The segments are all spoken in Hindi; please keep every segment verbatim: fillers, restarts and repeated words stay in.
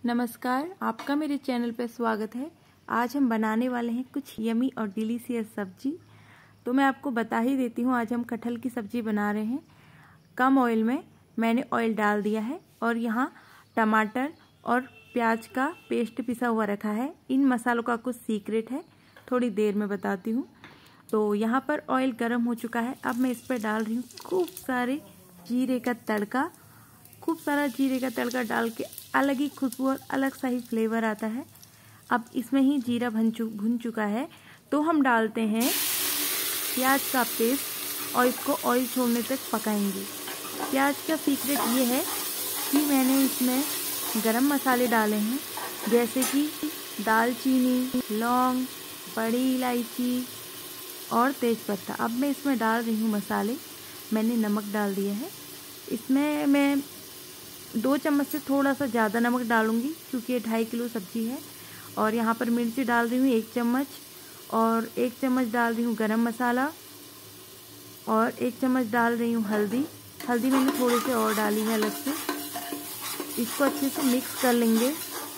नमस्कार, आपका मेरे चैनल पर स्वागत है। आज हम बनाने वाले हैं कुछ यमी और डिलीशियस सब्जी। तो मैं आपको बता ही देती हूँ, आज हम कटहल की सब्जी बना रहे हैं। कम ऑयल में मैंने ऑयल डाल दिया है और यहाँ टमाटर और प्याज का पेस्ट पिसा हुआ रखा है। इन मसालों का कुछ सीक्रेट है, थोड़ी देर में बताती हूँ। तो यहाँ पर ऑयल गर्म हो चुका है। अब मैं इस पर डाल रही हूँ खूब सारे जीरे का तड़का। खूब सारा जीरे का तड़का डाल के अलग ही खुशबू और अलग सा ही फ्लेवर आता है। अब इसमें ही जीरा भुन चु भुन चुका है तो हम डालते हैं प्याज का पेस्ट और इसको ऑयल छोड़ने तक पकाएंगे। प्याज का सीक्रेट ये है कि मैंने इसमें गरम मसाले डाले हैं, जैसे कि दालचीनी, लौंग, बड़ी इलायची और तेज़पत्ता। अब मैं इसमें डाल रही हूँ मसाले। मैंने नमक डाल दिया है। इसमें मैं दो चम्मच से थोड़ा सा ज़्यादा नमक डालूंगी क्योंकि ये ढाई किलो सब्जी है। और यहाँ पर मिर्ची डाल रही हूँ एक चम्मच, और एक चम्मच डाल रही हूँ गरम मसाला, और एक चम्मच डाल रही हूँ हल्दी। हल्दी मैंने थोड़ी सी और डाली है अलग से। इसको अच्छे से मिक्स कर लेंगे।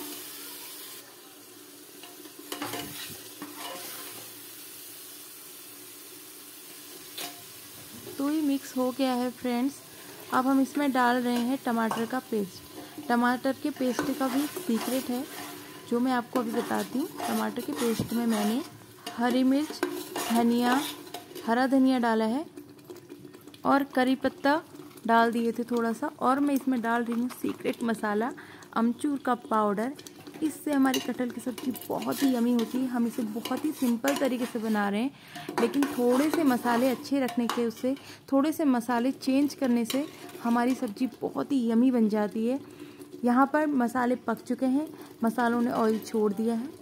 तो ये मिक्स हो गया है फ्रेंड्स। अब हम इसमें डाल रहे हैं टमाटर का पेस्ट। टमाटर के पेस्ट का भी सीक्रेट है जो मैं आपको अभी बताती हूँ। टमाटर के पेस्ट में मैंने हरी मिर्च, धनिया, हरा धनिया डाला है और करी पत्ता डाल दिए थे थोड़ा सा। और मैं इसमें डाल रही हूँ सीक्रेट मसाला अमचूर का पाउडर। इससे हमारी कटहल की सब्ज़ी बहुत ही यमी होती है। हम इसे बहुत ही सिंपल तरीके से बना रहे हैं, लेकिन थोड़े से मसाले अच्छे रखने के, उससे थोड़े से मसाले चेंज करने से हमारी सब्ज़ी बहुत ही यमी बन जाती है। यहाँ पर मसाले पक चुके हैं, मसालों ने ऑयल छोड़ दिया है।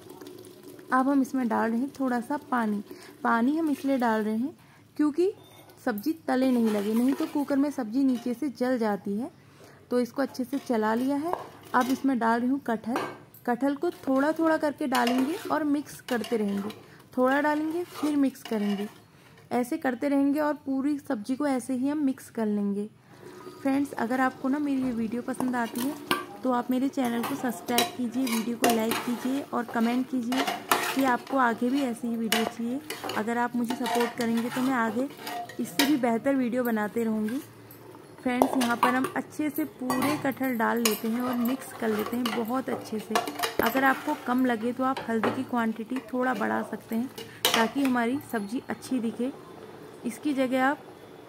अब हम इसमें डाल रहे हैं थोड़ा सा पानी। पानी हम इसलिए डाल रहे हैं क्योंकि सब्ज़ी तले नहीं लगे, नहीं तो कुकर में सब्ज़ी नीचे से जल जाती है। तो इसको अच्छे से चला लिया है। अब इसमें डाल रही हूँ कटहल। कटहल को थोड़ा थोड़ा करके डालेंगे और मिक्स करते रहेंगे। थोड़ा डालेंगे फिर मिक्स करेंगे, ऐसे करते रहेंगे और पूरी सब्जी को ऐसे ही हम मिक्स कर लेंगे। फ्रेंड्स, अगर आपको ना मेरी ये वीडियो पसंद आती है तो आप मेरे चैनल को सब्सक्राइब कीजिए, वीडियो को लाइक कीजिए और कमेंट कीजिए कि आपको आगे भी ऐसी ही वीडियो चाहिए। अगर आप मुझे सपोर्ट करेंगे तो मैं आगे इससे भी बेहतर वीडियो बनाते रहूँगी। फ्रेंड्स, यहाँ पर हम अच्छे से पूरे कटहल डाल लेते हैं और मिक्स कर लेते हैं बहुत अच्छे से। अगर आपको कम लगे तो आप हल्दी की क्वांटिटी थोड़ा बढ़ा सकते हैं ताकि हमारी सब्ज़ी अच्छी दिखे। इसकी जगह आप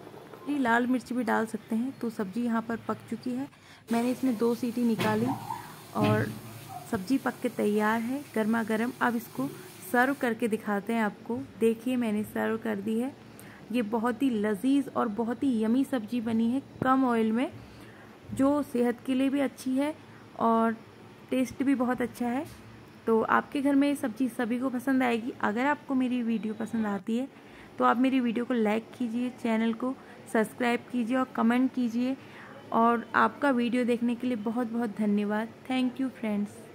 लाल मिर्च भी डाल सकते हैं। तो सब्ज़ी यहाँ पर पक चुकी है। मैंने इसमें दो सीटी निकाली और सब्ज़ी पक के तैयार है गर्मा गर्म। अब इसको सर्व करके दिखाते हैं आपको। देखिए, मैंने सर्व कर दी है। ये बहुत ही लजीज और बहुत ही यमी सब्जी बनी है कम ऑयल में, जो सेहत के लिए भी अच्छी है और टेस्ट भी बहुत अच्छा है। तो आपके घर में ये सब्जी सभी को पसंद आएगी। अगर आपको मेरी वीडियो पसंद आती है तो आप मेरी वीडियो को लाइक कीजिए, चैनल को सब्सक्राइब कीजिए और कमेंट कीजिए। और आपका वीडियो देखने के लिए बहुत बहुत धन्यवाद। Thank you friends.